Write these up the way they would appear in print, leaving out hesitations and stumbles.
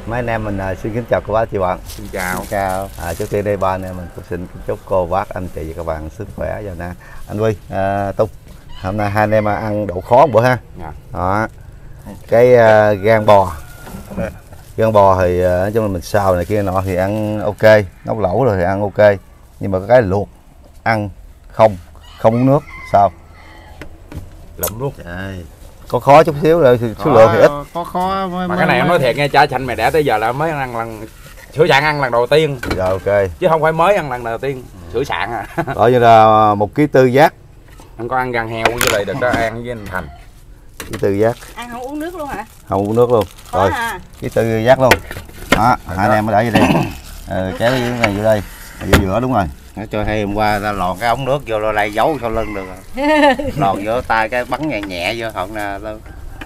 Mấy anh em mình xin kính chào cô bác chị bạn. Xin chào. Chào. Trước tiên đây ba anh em mình cũng xin chúc cô bác anh chị và các bạn sức khỏe giờ nè. Anh Huy, Tùng, hôm nay hai anh em ăn độ khó một bữa ha. Đó. Cái gan bò. Gan bò thì nói chung là mình xào này kia nọ thì ăn ok, nấu lẩu rồi thì ăn ok. Nhưng mà cái luộc ăn không uống nước sao? Lụm luôn. Trời. Có khó chút xíu rồi thì số lượng thì ít. Có khó mà cái này em nói thiệt nghe, cha Chanh mày đẻ tới giờ là mới ăn lần sửa sạn ăn lần đầu tiên. Rồi ok. Chứ không phải mới ăn lần đầu tiên, sửa sạn à. Đó như là 1 kg tư giác. Anh có ăn gan heo với lại được đó, ăn với anh Thành. Ký tư giác. Ăn không uống nước luôn hả? Không uống nước luôn. Rồi. Ký tư giác luôn. Đó, hai anh em mới để vô đây. Kéo cái này vô đây. Vô giữa đúng rồi. Nó cho hay hôm qua ta lòn cái ống nước vô rồi lại giấu sau lưng được rồi. Lòn vô tay cái bắn nhẹ nhẹ vô họng nè luôn.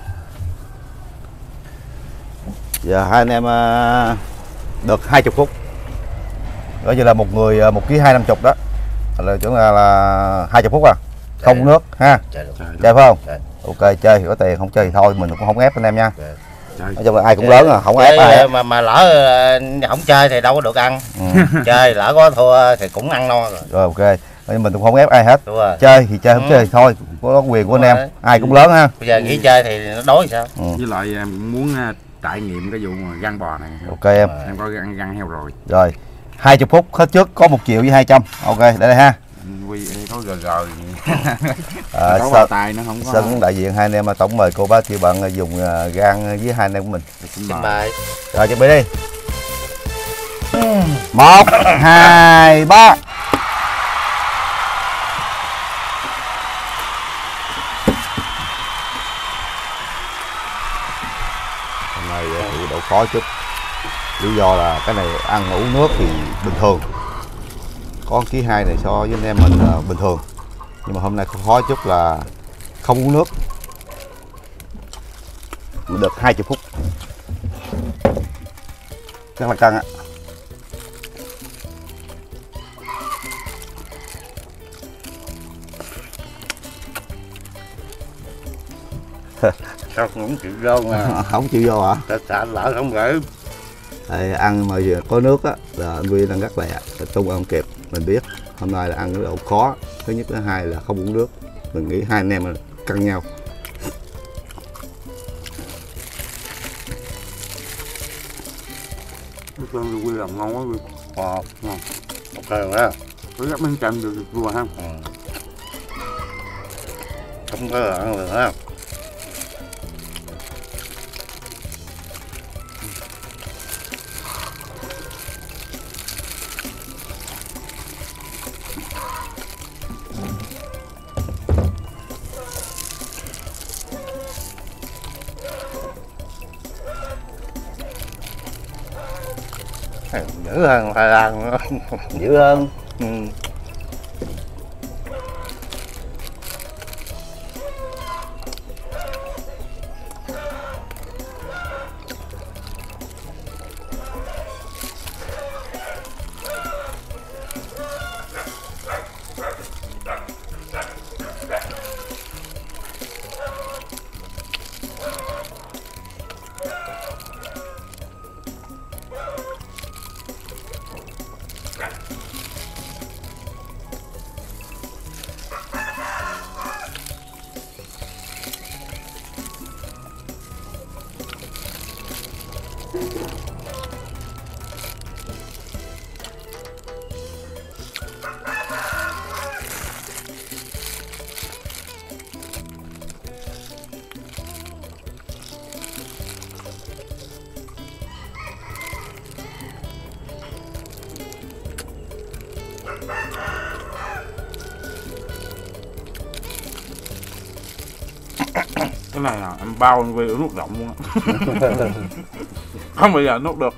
Giờ hai anh em được 20 phút. Đó như là một người 1 kg 250 đó. Là chuẩn là 20 phút à. Không uống nước ha. Chơi phải không? Ok, chơi thì có tiền, không chơi thì thôi, mình cũng không ép anh em nha. Nói chung là ai cũng lớn à, không ép ai. Mà lỡ không chơi thì đâu có được ăn. Chơi lỡ có thua thì cũng ăn no rồi. Rồi ok. Mình cũng không ép ai hết. Chơi thì chơi, không chơi thì thôi, có quyền của anh em. Ai cũng lớn ha. Bây giờ nghỉ chơi thì nó đói sao? Với lại em muốn trải nghiệm cái vụ gan bò này. Ok em. Em có ăn gan heo rồi. Rồi 20 phút hết trước có 1 triệu với 200. Ok, để đây ha. Quy có gờ có tài nó không có. Sân đại diện hai anh em mà tổng mời cô bác chị bạn dùng gan với hai anh em của mình. Xin mời. Rồi chuẩn bị đi. 1 2 3. Hôm nay thử độ khó chút. Lý do là cái này ăn uống nước thì bình thường. Có ký 2 này so với anh em mình bình thường. Nhưng mà hôm nay khó chút là không uống nước. Mình được 20 phút. Chắc là căng ạ. Sao không chịu vô mà. Không chịu vô hả? Sợ lỡ không gửi. Ăn mà giờ có nước á là anh Huy đang rất lẹ, tung không kịp. Mình biết hôm nay là ăn cái độ khó. Thứ nhất, thứ hai là không uống nước. Mình nghĩ hai anh em là căng nhau. Nước tương Quy làm ngon quá Quy. Ngon. Ok rồi đó. Với các bánh chanh được vừa ha. Không có ăn được ha. Dữ hơn Thái Lan nữa. Dữ hơn. Cái này là em bao về nước rộng luôn á. Không bao giờ nuốt được.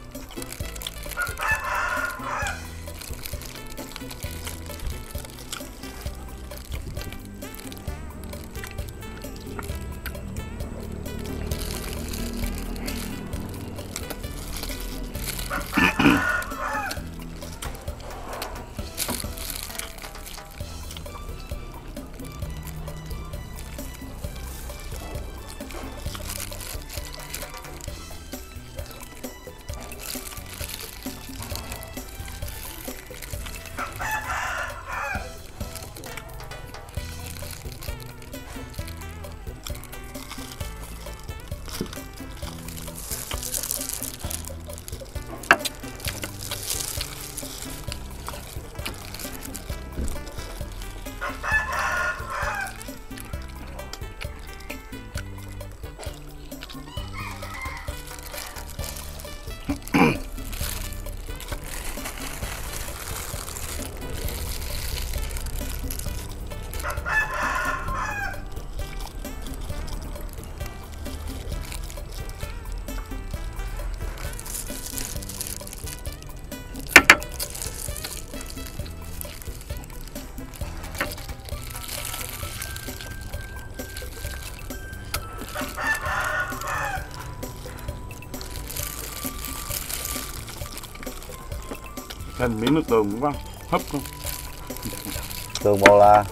thêm miếng nước tương cũng có hấp luôn. Tương bò la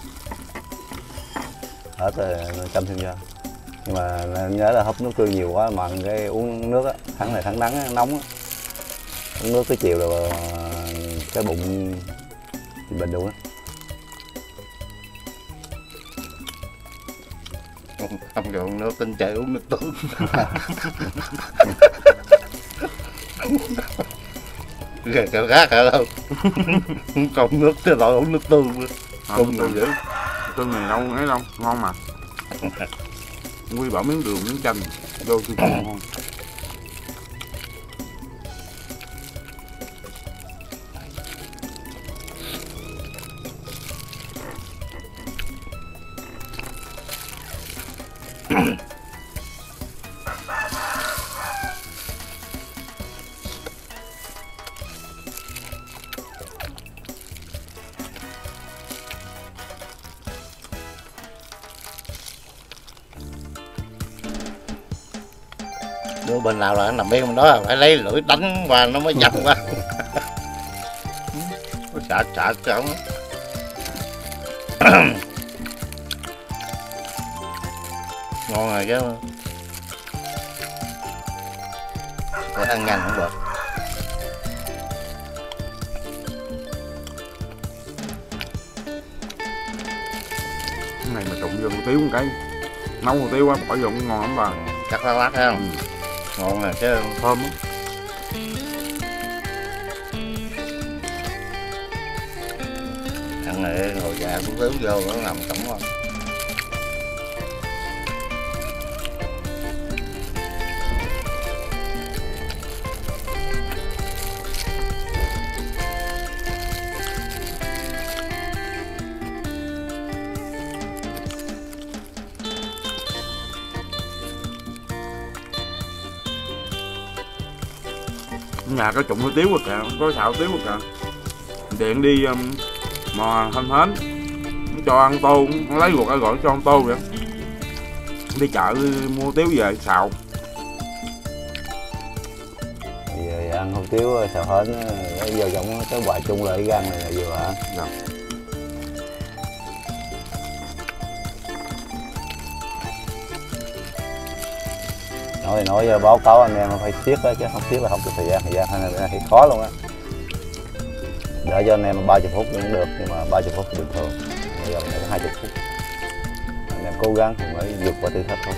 hết rồi chăm thêm vô, nhưng mà nhớ là húp nước tương nhiều quá mà cái uống nước á, tháng này tháng nắng á, nóng á, uống nước cái chiều rồi cái bụng thì bình luôn á. Không được nước tinh chạy uống nước tương. Ghê kẹo gác hả đâu. Còn nước tới loại uống nước tương nữa. Không được dữ. Tương này đâu ấy đâu, ngon mà. Quy bỏ miếng đường, miếng chanh vô cho ngon. Đứa bên nào là nằm bên đó phải lấy lưỡi đánh qua nó mới dập qua. Nó xạ cổng. Ngon rồi chứ. Để ăn nhanh không được. Cái này mà trộn vô hủ tiếu một cái, nấu hủ tiếu á bỏ vô cũng ngon lắm bà. Chắc lá lát thấy không? Ngon rồi chứ. Thơm lắm. Ăn này ngồi già cũng tếu vô nó nằm cổng rồi. Nhà có trụng hủ tiếu rồi kìa, có xào tiếu rồi kìa. Điện đi mò hên hến, cho ăn tô, nó lấy ruột gọi cho ăn tô vậy. Đi chợ mua tiếu về xào. Giờ ăn hủ tiếu xào hến lấy vô giống cái hoài chung lại gan này là vừa hả? Dạ. Nói báo cáo anh em phải siết đó, chứ không siết là không có thời gian thì khó luôn á. Đợi cho anh em 30 phút cũng được, nhưng mà 30 phút thì bình thường. Bây giờ mình có 20 phút. Anh em cố gắng thì mới vượt qua thử thách thôi.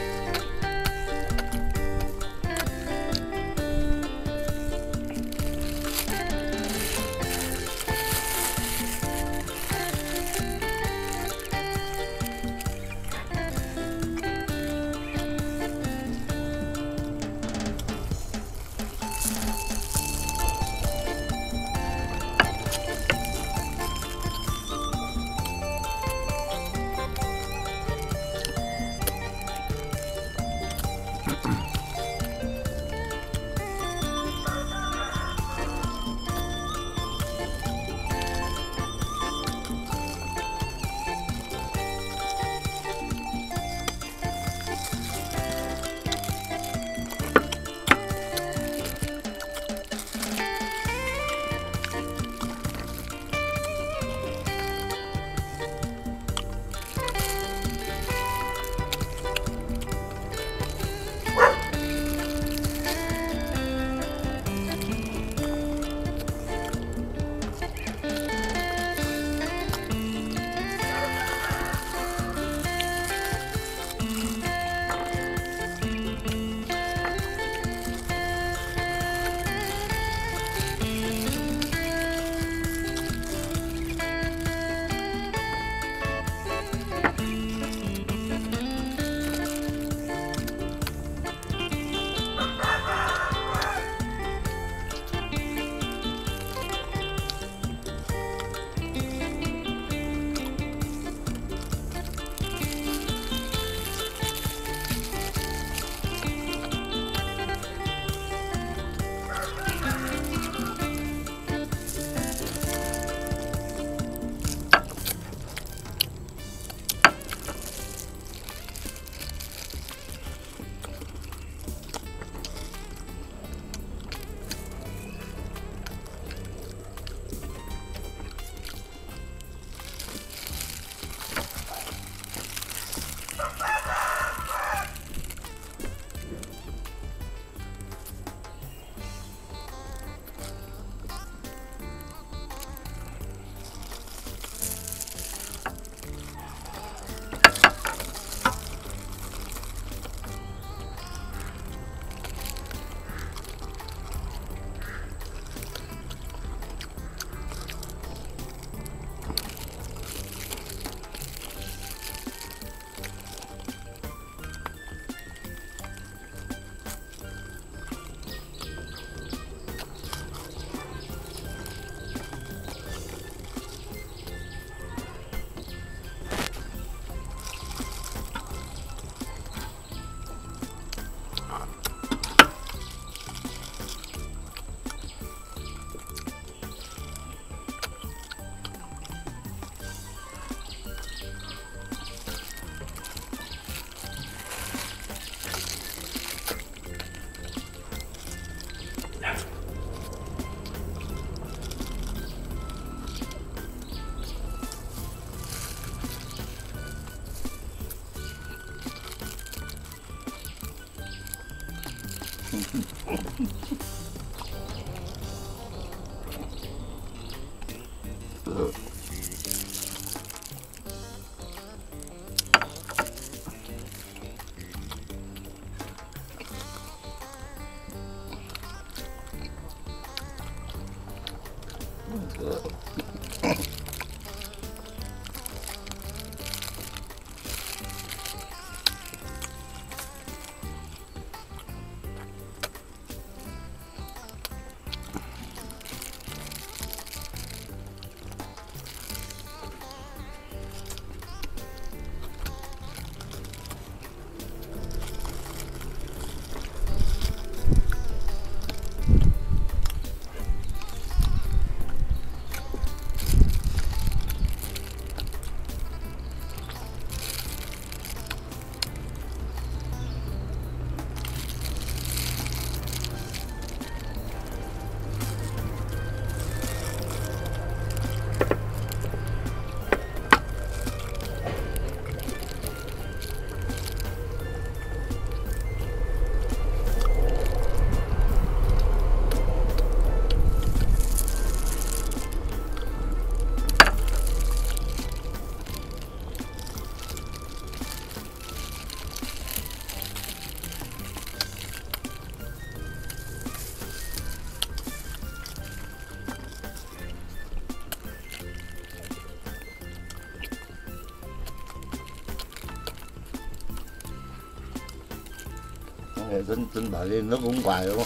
Tính bà đi nước uống hoài luôn.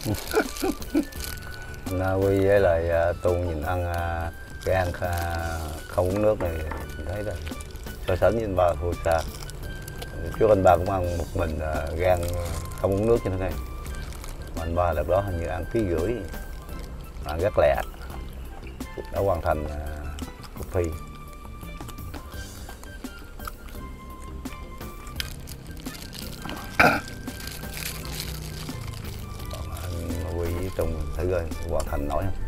Na Uy với lại Tùng nhìn ăn cái ăn không uống nước này mình thấy là so sánh với anh ba thua xa. Trước anh ba cũng ăn một mình gan không uống nước như thế này, mà anh ba đợt đó hình như ăn ký rưỡi, ăn rất lẹ, đã hoàn thành cuộc thi. Còn anh Huy với Tùng thử coi hoàn thành nổi không.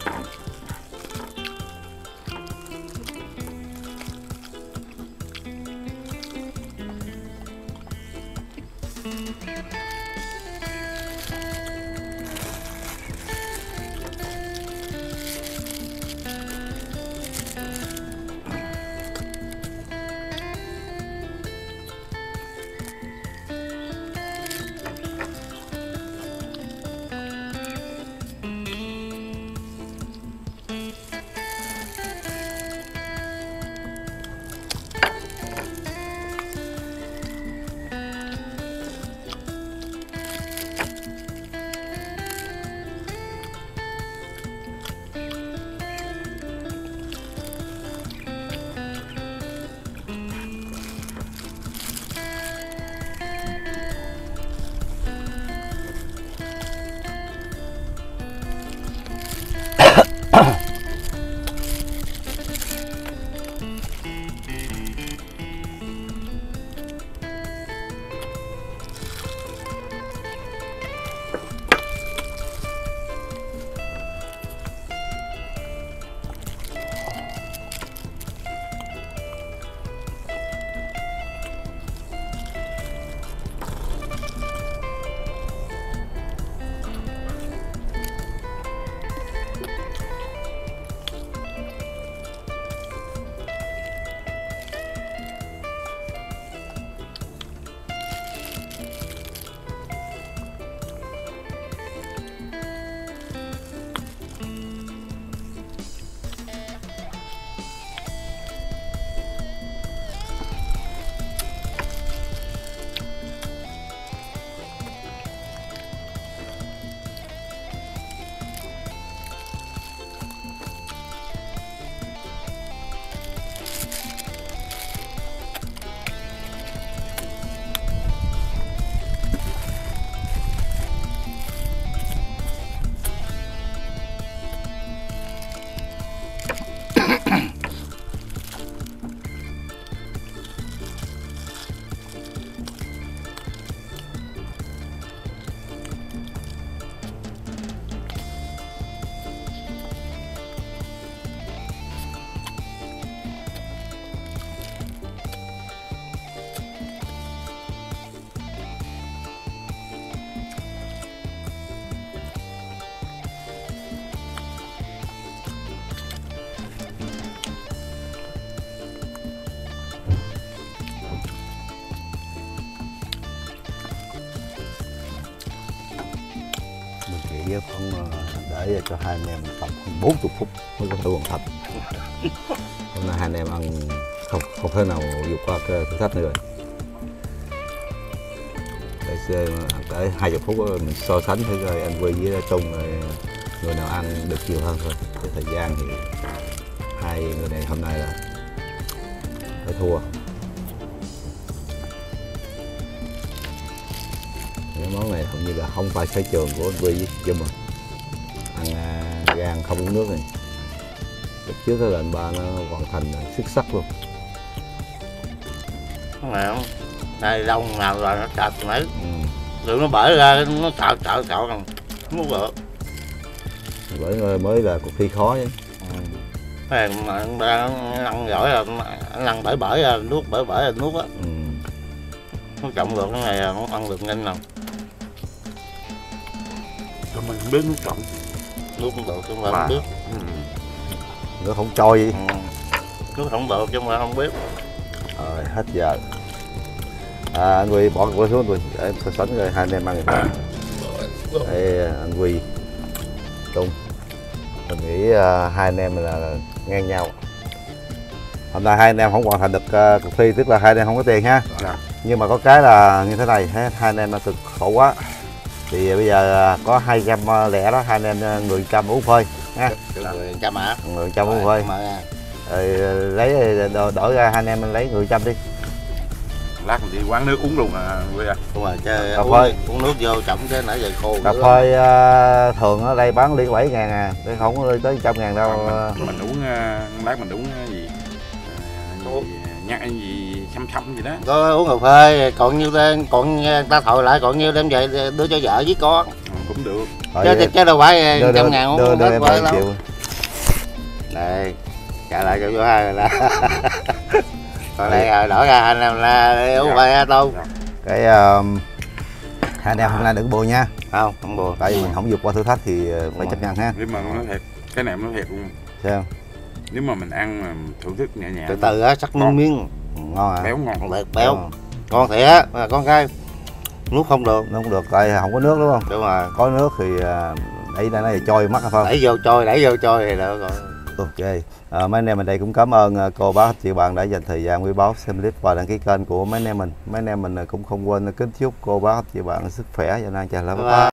Với khoảng để cho hai anh em tầm khoảng 40 phút mới có thể hoàn thành. Hôm nay hai anh em ăn không thể nào vượt qua cái thử thách nữa rồi. Để tới 20 phút mình so sánh thử coi anh Quy với Trung rồi người nào ăn được nhiều hơn thôi. Cái thời gian thì hai người này hôm nay là phải thua. Cái món này hầu như là không phải sở trường của anh Quy với Trung mà ăn gan không uống nước này. Lúc trước cái lần ba nó hoàn thành xuất sắc luôn. Đúng không? Đây lông nào rồi nó chặt mấy. Rồi nó bể ra nó sợ không muốn được. Bởi mới là cuộc thi khó chứ. Cái này mà anh ăn giỏi là anh ăn bể ra nuốt bể ra nuốt á. Nó trọng được cái này nó ăn được nhanh nào. Sao mình không biết nuốt trọng. Nuốt không được chứ mà không biết. Nó không trôi gì. Nuốt không được chứ mà không biết. Rồi hết giờ. Anh Quy bỏ cái xuống rồi để so sánh rồi hai anh em ăn rồi. Đây anh Quy, Trung, mình nghĩ hai anh em là ngang nhau. Hôm nay hai anh em không hoàn thành được cuộc thi, tức là hai anh em không có tiền ha. Nhưng mà có cái là như thế này, hai anh em đã cực khổ quá. Thì bây giờ có 200 lẻ đó, hai anh em người 100 uống phơi ha. Người 100 hả? Người 100 uống phơi. Rồi lấy đổi ra hai anh em mình lấy người 100 đi. Lát mình đi quán nước uống luôn à Quy à. Đúng rồi, chơi uống nước vô trọng chứ nãy giờ khô. Cà phê thường ở đây bán ly 7.000 à, chứ không có tới 100.000 đâu. Mình uống lát mình uống gì nhắc gì xăm gì đó. Có uống cà phê còn nhiêu tên, còn ta thổi lại còn nhiêu đem về đưa cho vợ với con. Cũng được. Chứ đâu phải 100.000 đưa em 1 triệu. Đây, trả lại cho chú hai rồi đó. Còn đây đổi ra anh em là uống bài tôm. Cái hai anh em hôm nay đừng buồn nha. Không buồn. Tại vì mình không vượt qua thử thách thì phải chấp nhận ha. Nếu mà nó thiệt, cái này nó thiệt luôn. Sao? Nếu mà mình ăn mà thưởng thức nhẹ nhẹ. Từ từ á, sắc miếng. Ngon à? Béo ngon. Béo. Con thiệt á, con cái nuốt không được. Nó không được, tại không có nước đúng không? Đúng rồi. Có nước thì đẩy ra nó thì trôi mắt hay không? Đẩy vô trôi thì được rồi. Ok. Mấy anh em mình đây cũng cảm ơn cô bác chị bạn đã dành thời gian quý báu xem clip và đăng ký kênh của mấy anh em mình. Mấy anh em mình cũng không quên kính chúc cô bác chị bạn sức khỏe và năng chào lắm.